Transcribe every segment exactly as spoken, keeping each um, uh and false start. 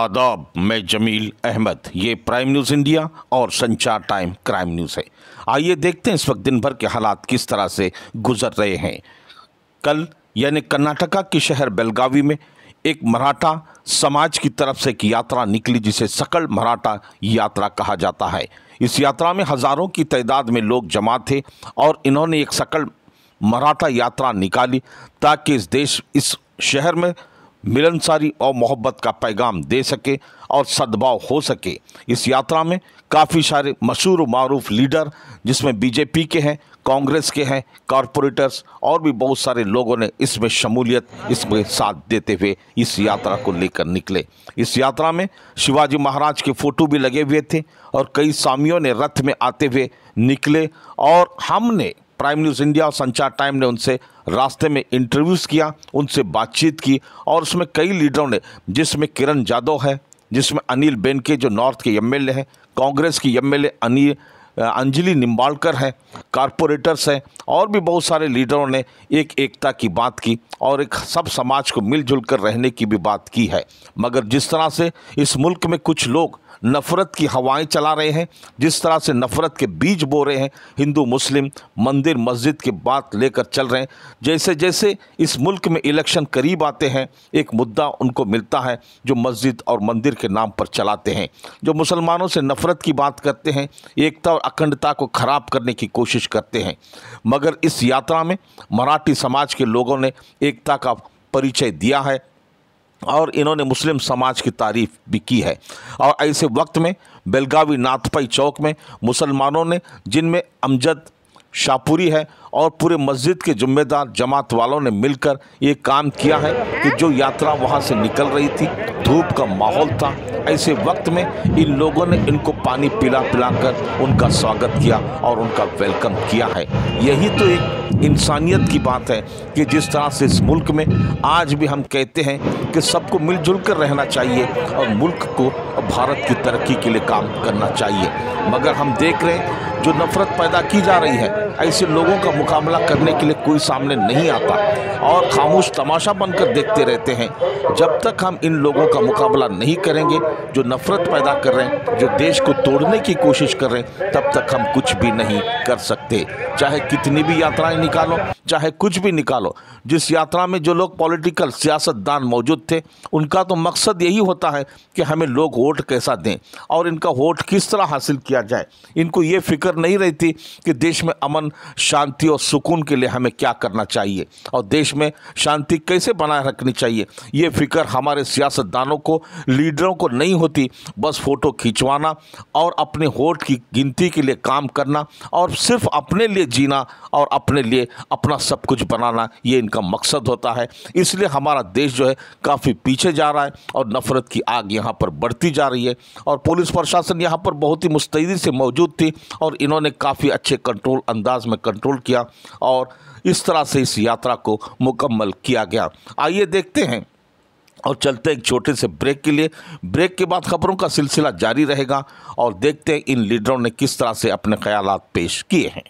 आदाब, मैं जमील अहमद। ये प्राइम न्यूज़ इंडिया और संचार टाइम क्राइम न्यूज़ है। आइए देखते हैं इस वक्त दिन भर के हालात किस तरह से गुजर रहे हैं। कल यानी कर्नाटका के शहर बेलगावी में एक मराठा समाज की तरफ से एक यात्रा निकली जिसे सकल मराठा यात्रा कहा जाता है। इस यात्रा में हज़ारों की तादाद में लोग जमा थे और इन्होंने एक सकल मराठा यात्रा निकाली ताकि इस देश इस शहर में मिलनसारी और मोहब्बत का पैगाम दे सके और सद्भाव हो सके। इस यात्रा में काफ़ी सारे मशहूर व मारूफ लीडर जिसमें बीजेपी के हैं, कांग्रेस के हैं, कॉरपोरेटर्स और भी बहुत सारे लोगों ने इसमें शमूलियत इसमें साथ देते हुए इस यात्रा को लेकर निकले। इस यात्रा में शिवाजी महाराज के फ़ोटो भी लगे हुए थे और कई स्वामियों ने रथ में आते हुए निकले और हमने प्राइम न्यूज़ इंडिया और संचार टाइम ने उनसे रास्ते में इंटरव्यूज़ किया, उनसे बातचीत की और उसमें कई लीडरों ने, जिसमें किरण यादव है, जिसमें अनिल बेनके जो नॉर्थ के एमएलए हैं, कांग्रेस की एमएलए अनिल अंजलि निम्बालकर हैं, कॉरपोरेटर्स हैं और भी बहुत सारे लीडरों ने एक एकता की बात की और एक सब समाज को मिलजुल कर रहने की भी बात की है। मगर जिस तरह से इस मुल्क में कुछ लोग नफ़रत की हवाएं चला रहे हैं, जिस तरह से नफ़रत के बीज बो रहे हैं, हिंदू मुस्लिम मंदिर मस्जिद की बात लेकर चल रहे हैं, जैसे जैसे इस मुल्क में इलेक्शन करीब आते हैं एक मुद्दा उनको मिलता है जो मस्जिद और मंदिर के नाम पर चलाते हैं, जो मुसलमानों से नफ़रत की बात करते हैं, एकता और अखंडता को ख़राब करने की कोशिश करते हैं। मगर इस यात्रा में मराठी समाज के लोगों ने एकता का परिचय दिया है और इन्होंने मुस्लिम समाज की तारीफ भी की है। और ऐसे वक्त में बेलगावी नाथपाई चौक में मुसलमानों ने, जिनमें अमजद शाहपुरी है और पूरे मस्जिद के जिम्मेदार जमात वालों ने मिलकर ये काम किया है कि जो यात्रा वहाँ से निकल रही थी, धूप का माहौल था, ऐसे वक्त में इन लोगों ने इनको पानी पिला पिलाकर उनका स्वागत किया और उनका वेलकम किया है। यही तो एक इंसानियत की बात है कि जिस तरह से इस मुल्क में आज भी हम कहते हैं कि सबको मिलजुल कर रहना चाहिए और मुल्क को भारत की तरक्की के लिए काम करना चाहिए। मगर हम देख रहे हैं जो नफ़रत पैदा की जा रही है, ऐसे लोगों का मुकाबला करने के लिए कोई सामने नहीं आता और खामोश तमाशा बनकर देखते रहते हैं। जब तक हम इन लोगों का मुकाबला नहीं करेंगे जो नफ़रत पैदा कर रहे हैं, जो देश को तोड़ने की कोशिश कर रहे हैं, तब तक हम कुछ भी नहीं कर सकते। चाहे कितनी भी यात्राएं निकालो, चाहे कुछ भी निकालो, जिस यात्रा में जो लोग पॉलिटिकल सियासतदान मौजूद थे उनका तो मकसद यही होता है कि हमें लोग वोट कैसा दें और इनका वोट किस तरह हासिल किया जाए। इनको ये फिक्र नहीं रहती कि देश में अमन शांति और सुकून के लिए हमें क्या करना चाहिए और देश में शांति कैसे बनाए रखनी चाहिए। ये फिक्र हमारे सियासतदानों को, लीडरों को नहीं होती। बस फ़ोटो खिंचवाना और अपने वोट की गिनती के लिए काम करना और सिर्फ अपने लिए जीना और अपने लिए अपना सब कुछ बनाना, ये इनका मकसद होता है। इसलिए हमारा देश जो है काफ़ी पीछे जा रहा है और नफ़रत की आग यहाँ पर बढ़ती जा रही है। और पुलिस प्रशासन यहाँ पर बहुत ही मुस्तैदी से मौजूद थी और इन्होंने काफ़ी अच्छे कंट्रोल अंदाज में कंट्रोल किया और इस तरह से इस यात्रा को मुकम्मल किया गया। आइए देखते हैं और चलते एक छोटे से ब्रेक के लिए। ब्रेक के बाद खबरों का सिलसिला जारी रहेगा और देखते हैं इन लीडरों ने किस तरह से अपने ख्यालात पेश किए हैं।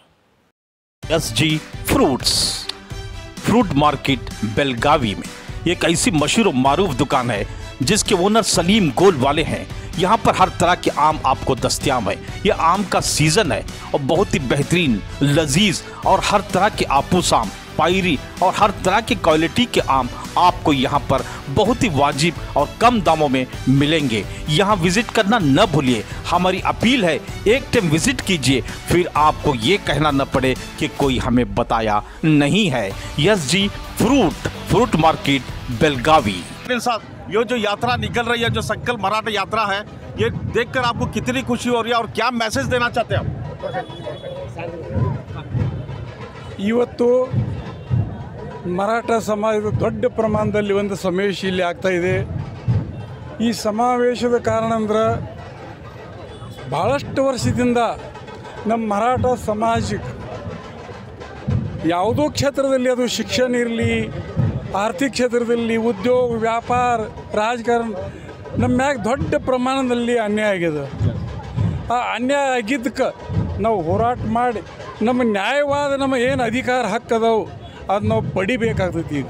S G fruits fruit market Belagavi में एक ऐसी मशहूर और मारूफ दुकान है जिसके ओनर सलीम गोल वाले हैं। यहाँ पर हर तरह के आम आपको दस्तयाब है। ये आम का सीज़न है और बहुत ही बेहतरीन, लजीज और हर तरह के आपूस आम, पायरी और हर तरह की क्वालिटी के आम आपको यहाँ पर बहुत ही वाजिब और कम दामों में मिलेंगे। यहाँ विजिट करना न भूलिए। हमारी अपील है, एक टाइम विजिट कीजिए, फिर आपको ये कहना न पड़े कि कोई हमें बताया नहीं है। S G fruit fruit market Belagavi. साहब, ये जो यात्रा निकल रही है, जो सकल मराठा यात्रा है, ये देखकर आपको कितनी खुशी हो रही है और क्या मैसेज देना चाहते हैं आप? ಇವತ್ತು ಮರಾಠ ಸಮಾಜದ ದೊಡ್ಡ ಪ್ರಮಾಣದಲ್ಲಿ ಒಂದು ಸಮಾವೇಶ ಇಲ್ಲಿ ಆಗ್ತಾ ಇದೆ। ಈ ಸಮಾವೇಶದ ಕಾರಣ ಅಂದ್ರೆ ಬಹಳಷ್ಟು ವರ್ಷದಿಂದ ನಮ್ಮ ಮರಾಠ ಸಮಾಜಕ್ಕೆ ಯಾವುದೋ ಕ್ಷೇತ್ರದಲ್ಲಿ, ಅದು ಶಿಕ್ಷಣ ಇರಲಿ, ಆರ್ಥಿಕ ಕ್ಷೇತ್ರದಲ್ಲಿ, ಉದ್ಯೋಗ, ವ್ಯಾಪಾರ, ರಾಜಕಾರಣ, ನಮ್ಮ ಮ್ಯಾಗ ದೊಡ್ಡ ಪ್ರಮಾಣದಲ್ಲಿ ಅನ್ಯಾಯ ಆಗಿದೆ। ಆ ಅನ್ಯಾಯ ಆಗಿದ್ದಕ್ಕೆ ನಾವು ಹೋರಾಟ ಮಾಡಿ ನಮ್ಮ ನ್ಯಾಯವಾದ ನಮ್ಮ ಏನು ಅಧಿಕಾರ ಹಕ್ಕು ಅದಾವು ಅದು ನಾವು ಪಡಿಬೇಕಾಗ್ತೈತಿ। ಈಗ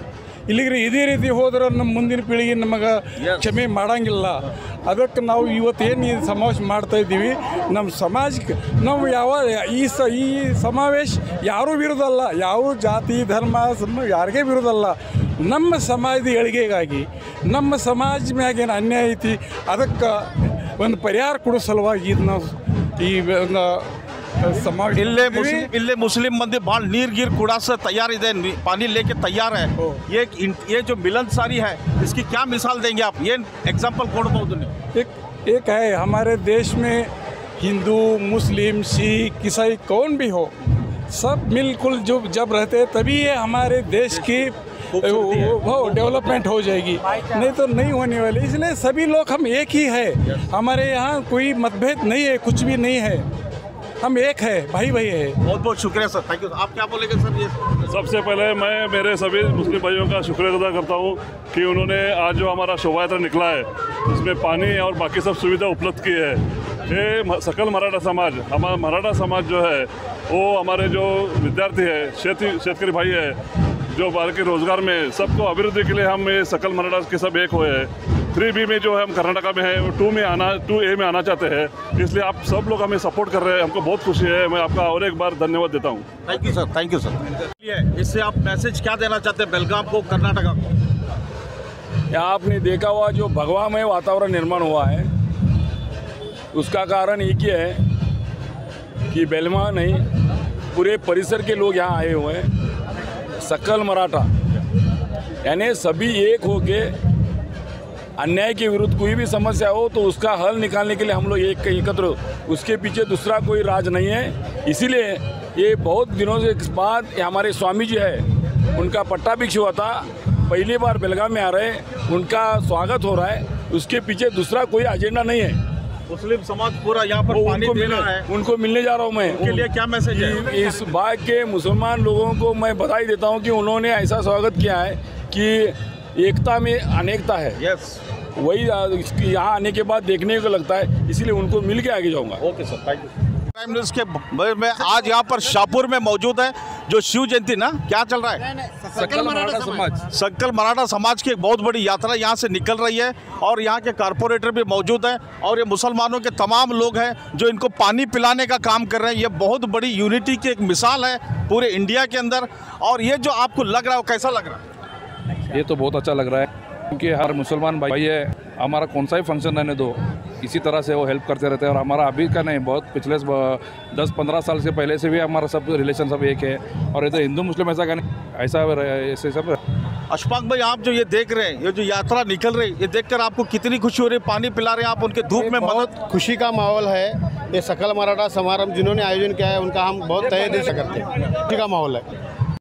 ಇಲ್ಲಿಗ್ರಿ ಇದೇ ರೀತಿ ಹೋದ್ರೆ ನಮ್ಮ ಮುಂದಿನ ಪೀಳಿಗೆ ನಮಗೆ ಕ್ಷಮೆ ಮಾಡಂಗಿಲ್ಲ. ಅದಕ್ಕೆ ನಾವು ಇವತ್ತೇನು ಈ ಸಮಾವೇಶ ಮಾಡ್ತಾ ಇದ್ದೀವಿ, ನಮ್ಮ ಸಮಾಜಕ್ಕೆ ನಾವು ಯಾವ ಈ ಸ ಈ ಸಮಾವೇಶ ಯಾರೂ ವಿರೋಧಲ್ಲ, ಯಾವ ಜಾತಿ ಧರ್ಮ ಸಮ ಯಾರಿಗೇ ವಿರೋಧಲ್ಲ. ನಮ್ಮ ಸಮಾಜದ ಏಳಿಗೆಗಾಗಿ ನಮ್ಮ ಸಮಾಜ ಮ್ಯಾಗೇನು ಅನ್ಯಾಯ ಐತಿ ಅದಕ್ಕೆ ಒಂದು ಪರಿಹಾರ ಕೊಡೋ ಸಲುವಾಗಿ ಇದು ನಾವು ಈ ಒಂದು समाज इल्ले मुस्लिम इल्ले मुस्लिम मंदिर बाल नीर गिर कूड़ा से तैयार इधर पानी लेके तैयार है. ये ये जो मिलनसारी है इसकी क्या मिसाल देंगे आप? ये एग्जांपल कौन बहुत एक एक है हमारे देश में हिंदू मुस्लिम सिख ईसाई कौन भी हो, सब मिलकुल जो जब रहते हैं तभी ये हमारे देश की वो डेवलपमेंट हो जाएगी, नहीं तो नहीं होने वाली. इसलिए सभी लोग हम एक ही है, हमारे यहाँ कोई मतभेद नहीं है, कुछ भी नहीं है, हम एक है, भाई भाई है. बहुत बहुत शुक्रिया सर, थैंक यू. आप क्या बोलेंगे सर? ये सबसे पहले मैं मेरे सभी मुस्लिम भाइयों का शुक्रिया अदा करता हूँ कि उन्होंने आज जो हमारा शोभा यात्रा निकला है उसमें पानी और बाकी सब सुविधा उपलब्ध की है. ये सकल मराठा समाज, हमारा मराठा समाज जो है वो हमारे जो विद्यार्थी है, शेती शेतकरी भाई है, जो भारत के रोजगार में सबको अभिवृद्धि के लिए हम ये सकल मराठा के सब एक हुए हैं. थ्री बी में जो है हम कर्नाटका में है, टू में आना टू ए में आना चाहते हैं, इसलिए आप सब लोग हमें सपोर्ट कर रहे हैं, हमको बहुत खुशी है. मैं आपका और एक बार धन्यवाद देता हूँ. Thank you sir, thank you sir. इससे आप मैसेज क्या देना चाहते हैं बेलगाम को, कर्नाटका को? यहाँ आपने देखा हुआ जो भगवामय वातावरण निर्माण हुआ है उसका कारण एक ही है कि बेलमा नहीं पूरे परिसर के लोग यहाँ आए हुए हैं. सकल मराठा यानी सभी एक होके अन्याय के विरुद्ध कोई भी समस्या हो तो उसका हल निकालने के लिए हम लोग एक एकत्र, उसके पीछे दूसरा कोई राज नहीं है. इसीलिए ये बहुत दिनों से बाद हमारे स्वामी जी है उनका पट्टाभिषेक हुआ था, पहली बार बेलगाम में आ रहे हैं, उनका स्वागत हो रहा है, उसके पीछे दूसरा कोई एजेंडा नहीं है. मुस्लिम समाज पूरा यहाँ पर पानी देना है, उनको मिलने जा रहा हूँ मैं. उनके लिए क्या मैसेज है? इस बात के मुसलमान लोगों को मैं बधाई देता हूँ कि उन्होंने ऐसा स्वागत किया है कि एकता में अनेकता है. यस, वही यहाँ आने के बाद देखने को लगता है, इसीलिए उनको मिल के आगे जाऊँगा. Okay sir, thank you. Prime news के मैं आज यहाँ पर शाहपुर में मौजूद है, जो शिव जयंती ना क्या चल रहा है, सकल मराठा समाज सकल मराठा समाज की एक बहुत बड़ी यात्रा यहाँ से निकल रही है और यहाँ के कारपोरेटर भी मौजूद हैं और ये मुसलमानों के तमाम लोग हैं जो इनको पानी पिलाने का काम कर रहे हैं. ये बहुत बड़ी यूनिटी की एक मिसाल है पूरे इंडिया के अंदर. और ये जो आपको लग रहा है वो कैसा लग रहा है? ये तो बहुत अच्छा लग रहा है क्योंकि हर मुसलमान भाई है, हमारा कौन सा ही फंक्शन रहने दो इसी तरह से वो हेल्प करते रहते हैं. और हमारा अभी का नहीं, बहुत पिछले दस पंद्रह साल से पहले से भी हमारा सब रिलेशन सब एक है. और ये तो हिंदू मुस्लिम ऐसा का नहीं, ऐसा ऐसे सब. अशफाक भाई, आप जो ये देख रहे हैं, ये जो यात्रा निकल रही है, ये देखकर आपको कितनी खुशी हो रही है? पानी पिला रहे हैं आप उनके धूप में, बहुत खुशी का माहौल है. ये सकल मराठा समारोह जिन्होंने आयोजन किया है उनका हम बहुत तहे दिल से करते हैं. खुशी का माहौल है.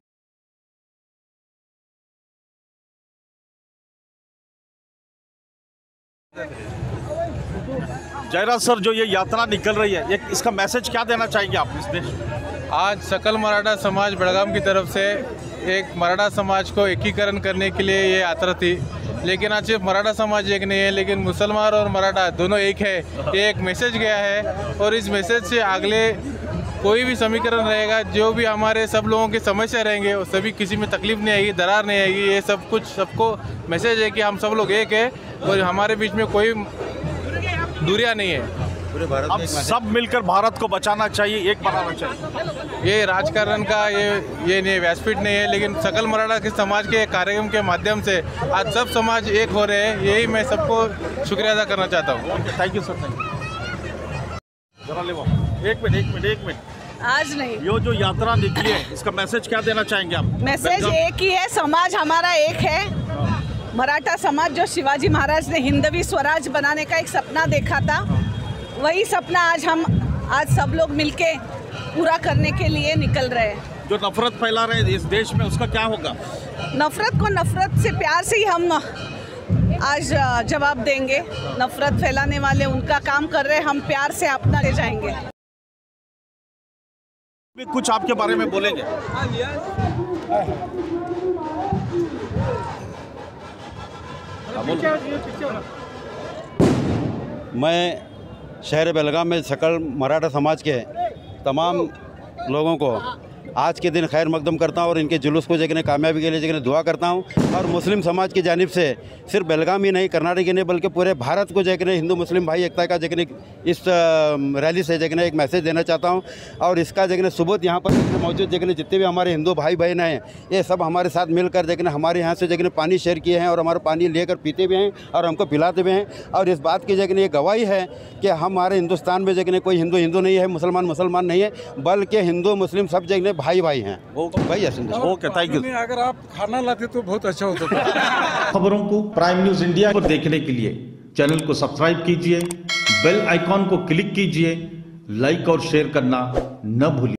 जयराज सर, जो ये यात्रा निकल रही है, ये इसका मैसेज क्या देना चाहेंगे आप इस देश? आज सकल मराठा समाज बेलगाम की तरफ से एक मराठा समाज को एकीकरण करने के लिए ये यात्रा थी. लेकिन आज सिर्फ मराठा समाज एक नहीं है, लेकिन मुसलमान और मराठा दोनों एक है. ये एक मैसेज गया है और इस मैसेज से अगले कोई भी समीकरण रहेगा, जो भी हमारे सब लोगों की समस्या रहेंगे वो सभी, किसी में तकलीफ नहीं आएगी, दरार नहीं आएगी. ये सब कुछ सबको मैसेज है कि हम सब लोग एक है और हमारे बीच में कोई दूरियां नहीं है. पूरे भारत में सब मिलकर भारत को बचाना चाहिए, एक बनाना चाहिए. ये राजकारण का ये ये नहीं व्यासपीठ नहीं है, लेकिन सकल मराठा के समाज के कार्यक्रम के माध्यम से आज सब समाज एक हो रहे हैं. यही मैं सबको शुक्रिया अदा करना चाहता हूँ. Thank you sir, thank you. जरा ले वो एक मिनट एक मिनट एक मिनट आज नहीं, ये जो यात्रा निकली है इसका मैसेज क्या देना चाहेंगे आप? मैसेज एक ही है, समाज हमारा एक है. मराठा समाज जो शिवाजी महाराज ने हिंदवी स्वराज बनाने का एक सपना देखा था, वही सपना आज हम आज सब लोग मिलके पूरा करने के लिए निकल रहे हैं. जो नफरत फैला रहे हैं इस देश में, उसका क्या होगा? नफरत को नफरत से प्यार से ही हम आज जवाब देंगे. नफरत फैलाने वाले उनका काम कर रहे हैं, हम प्यार से अपना ले जाएंगे. भी कुछ आपके बारे में बोलेंगे? मैं शहर बेलगाम में सकल मराठा समाज के तमाम लोगों को आज के दिन खैर मकदम करता हूँ और इनके जुलूस को जगह कामयाबी के लिए जगह दुआ करता हूँ। और मुस्लिम समाज की जानिब से सिर्फ बेलगाम ही नहीं, कर्नाटक ही नहीं, बल्कि पूरे भारत को जगह हिंदू मुस्लिम भाई एकता का जगह इस रैली से जगह एक मैसेज देना चाहता हूँ। और इसका जगह सबूत यहाँ पर मौजूद जगह जितने भी हमारे हिंदू भाई बहन हैं, ये सब हमारे साथ मिलकर जगह हमारे यहाँ से जगह पानी शेयर किए हैं और हमारा पानी लेकर पीते भी हैं और हमको पिलाते भी हैं। और इस बात की जगह ये गवाही है कि हमारे हिंदुस्तान में जगह कोई हिंदू हिंदू नहीं है, मुसलमान मुसलमान नहीं है, बल्कि हिंदू मुस्लिम सब जगह भाई भाई हैं। भाई ओके, थैंक यू। अगर आप खाना लाते तो बहुत अच्छा होता। खबरों को प्राइम न्यूज इंडिया पर देखने के लिए चैनल को सब्सक्राइब कीजिए, बेल आइकॉन को क्लिक कीजिए, लाइक और शेयर करना न भूलिए।